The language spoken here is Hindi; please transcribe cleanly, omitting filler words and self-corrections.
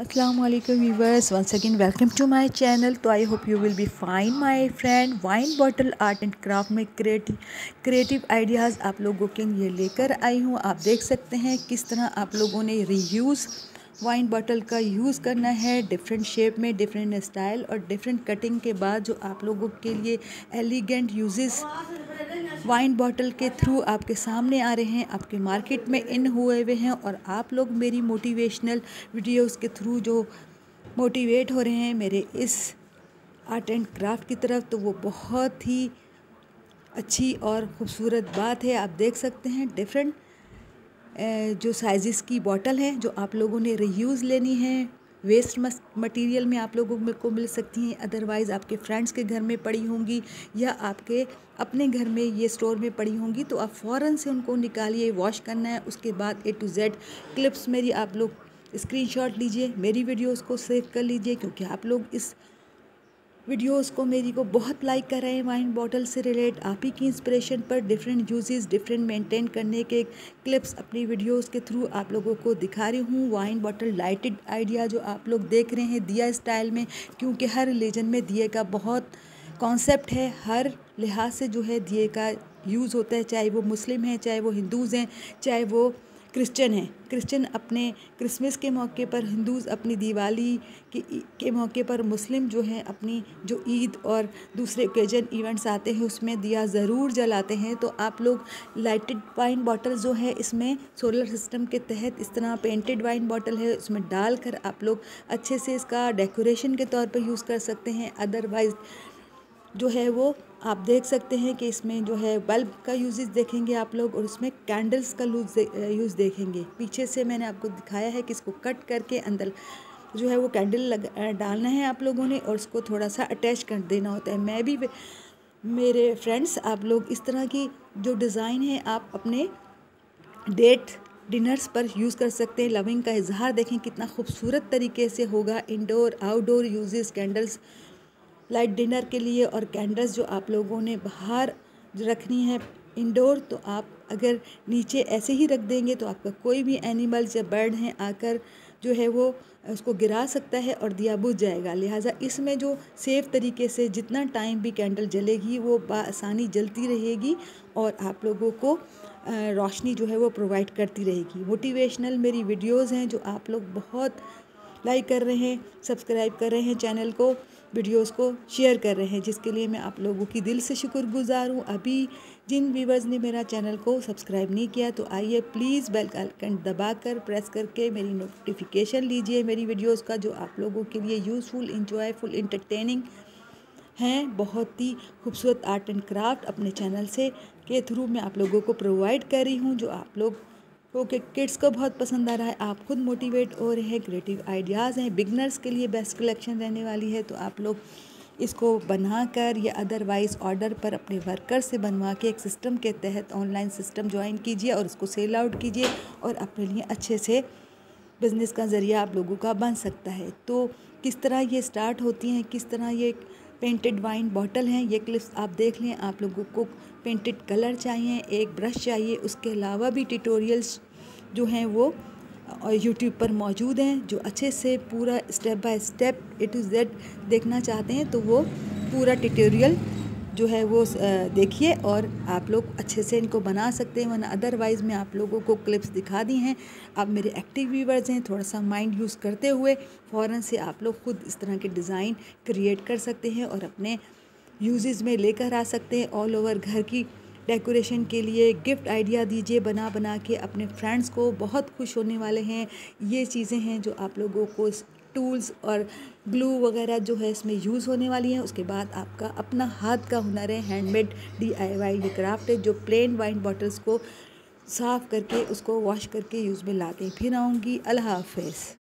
Assalamualaikum viewers, once again welcome to my channel। तो I hope you will be fine my friend. Wine bottle art and craft में क्रिएटिव आइडियाज़ आप लोगों के लिए लेकर आई हूँ। आप देख सकते हैं किस तरह आप लोगों ने रीयूज़ वाइन बॉटल का यूज़ करना है, डिफरेंट शेप में, डिफरेंट स्टाइल और डिफरेंट कटिंग के बाद जो आप लोगों के लिए एलिगेंट यूजेस वाइन बॉटल के थ्रू आपके सामने आ रहे हैं, आपके मार्केट में इन हुए हुए हैं। और आप लोग मेरी मोटिवेशनल वीडियोस के थ्रू जो मोटिवेट हो रहे हैं मेरे इस आर्ट एंड क्राफ्ट की तरफ, तो वो बहुत ही अच्छी और ख़ूबसूरत बात है। आप देख सकते हैं डिफरेंट जो साइज़ की बॉटल हैं जो आप लोगों ने रीयूज़ लेनी है, वेस्ट मटेरियल में आप लोगों को मिल सकती हैं, अदरवाइज़ आपके फ्रेंड्स के घर में पड़ी होंगी या आपके अपने घर में ये स्टोर में पड़ी होंगी, तो आप फ़ौरन से उनको निकालिए, वॉश करना है। उसके बाद A to Z क्लिप्स मेरी आप लोग स्क्रीनशॉट लीजिए, मेरी वीडियोस को सेव कर लीजिए, क्योंकि आप लोग इस वीडियोस को मेरी को बहुत लाइक कर रहे हैं। वाइन बॉटल से रिलेट आप ही की इंस्पिरेशन पर डिफरेंट यूजेस, डिफरेंट मेंटेन करने के क्लिप्स अपनी वीडियोस के थ्रू आप लोगों को दिखा रही हूँ। वाइन बॉटल लाइटेड आइडिया जो आप लोग देख रहे हैं दिया स्टाइल में, क्योंकि हर रिलीजन में दिए का बहुत कॉन्सेप्ट है, हर लिहाज से जो है दिए का यूज़ होता है, चाहे वो मुस्लिम हैं, चाहे वो हिंदूज़ हैं, चाहे वो क्रिश्चियन हैं। क्रिश्चियन अपने क्रिसमस के मौके पर, हिंदूज़ अपनी दिवाली के मौके पर, मुस्लिम जो हैं अपनी जो ईद और दूसरे ओकेजन इवेंट्स आते हैं उसमें दिया ज़रूर जलाते हैं। तो आप लोग लाइटेड वाइन बॉटल जो है इसमें सोलर सिस्टम के तहत इस तरह पेंटेड वाइन बॉटल है, उसमें डालकर आप लोग अच्छे से इसका डेकोरेशन के तौर पर यूज़ कर सकते हैं। अदरवाइज़ जो है वो आप देख सकते हैं कि इसमें जो है बल्ब का यूजेस देखेंगे आप लोग, और उसमें कैंडल्स का यूज़ देखेंगे। पीछे से मैंने आपको दिखाया है कि इसको कट करके अंदर जो है वो कैंडल डालना है आप लोगों ने, और उसको थोड़ा सा अटैच कर देना होता है। मैं भी मेरे फ्रेंड्स आप लोग इस तरह की जो डिज़ाइन है आप अपने डेट डिनर्स पर यूज़ कर सकते हैं। लविंग का इजहार देखें कितना खूबसूरत तरीके से होगा। Indoor outdoor uses candles light dinner के लिए, और कैंडल्स जो आप लोगों ने बाहर रखनी है इंडोर, तो आप अगर नीचे ऐसे ही रख देंगे तो आपका कोई भी एनिमल्स या बर्ड हैं आकर जो है वो उसको गिरा सकता है और दिया बुझ जाएगा। लिहाजा इसमें जो सेफ़ तरीके से जितना टाइम भी कैंडल जलेगी वो आसानी जलती रहेगी और आप लोगों को रोशनी जो है वो प्रोवाइड करती रहेगी। मोटिवेशनल मेरी वीडियोज़ हैं जो आप लोग बहुत लाइक कर रहे हैं, सब्सक्राइब कर रहे हैं चैनल को, वीडियोस को शेयर कर रहे हैं, जिसके लिए मैं आप लोगों की दिल से शुक्रगुजार हूँ। अभी जिन व्यूवर्स ने मेरा चैनल को सब्सक्राइब नहीं किया तो आइए प्लीज़ बेल आइकन दबाकर प्रेस करके मेरी नोटिफिकेशन लीजिए मेरी वीडियोस का, जो आप लोगों के लिए यूज़फुल, इंजॉयफुल, इंटरटेनिंग हैं। बहुत ही खूबसूरत आर्ट एंड क्राफ्ट अपने चैनल से के थ्रू मैं आप लोगों को प्रोवाइड कर रही हूँ, जो आप लोग ओके किड्स को बहुत पसंद आ रहा है। आप खुद मोटिवेट हो रहे हैं, क्रिएटिव आइडियाज़ हैं, बिगनर्स के लिए बेस्ट कलेक्शन रहने वाली है। तो आप लोग इसको बनाकर या अदरवाइज़ ऑर्डर पर अपने वर्कर से बनवा के एक सिस्टम के तहत ऑनलाइन सिस्टम ज्वाइन कीजिए और उसको सेल आउट कीजिए, और अपने लिए अच्छे से बिज़नेस का ज़रिया आप लोगों का बन सकता है। तो किस तरह ये स्टार्ट होती हैं, किस तरह ये पेंटेड वाइन बॉटल हैं, ये क्लिप्स आप देख लें। आप लोगों को पेंटेड कलर चाहिए, एक ब्रश चाहिए, उसके अलावा भी ट्यूटोरियल्स जो हैं वो यूट्यूब पर मौजूद हैं, जो अच्छे से पूरा step by step A to Z देखना चाहते हैं तो वो पूरा ट्यूटोरियल जो है वो देखिए और आप लोग अच्छे से इनको बना सकते हैं। वरना अदरवाइज़ मैं आप लोगों को क्लिप्स दिखा दी हैं। आप मेरे एक्टिव व्यूवर्स हैं, थोड़ा सा माइंड यूज़ करते हुए फ़ौरन से आप लोग खुद इस तरह के डिज़ाइन क्रिएट कर सकते हैं और अपने यूजेस में लेकर आ सकते हैं। ऑल ओवर घर की डेकोरेशन के लिए गिफ्ट आइडिया दीजिए, बना बना के अपने फ्रेंड्स को, बहुत खुश होने वाले हैं। ये चीज़ें हैं जो आप लोगों को टूल्स और ग्लू वगैरह जो है इसमें यूज़ होने वाली हैं। उसके बाद आपका अपना हाथ का हुनर है, हैंडमेड DIY ये क्राफ्ट है, जो प्लेन वाइन बॉटल्स को साफ़ करके उसको वॉश करके यूज़ में लाते हैं। फिर आऊँगी, अल्लाह हाफ़िज़।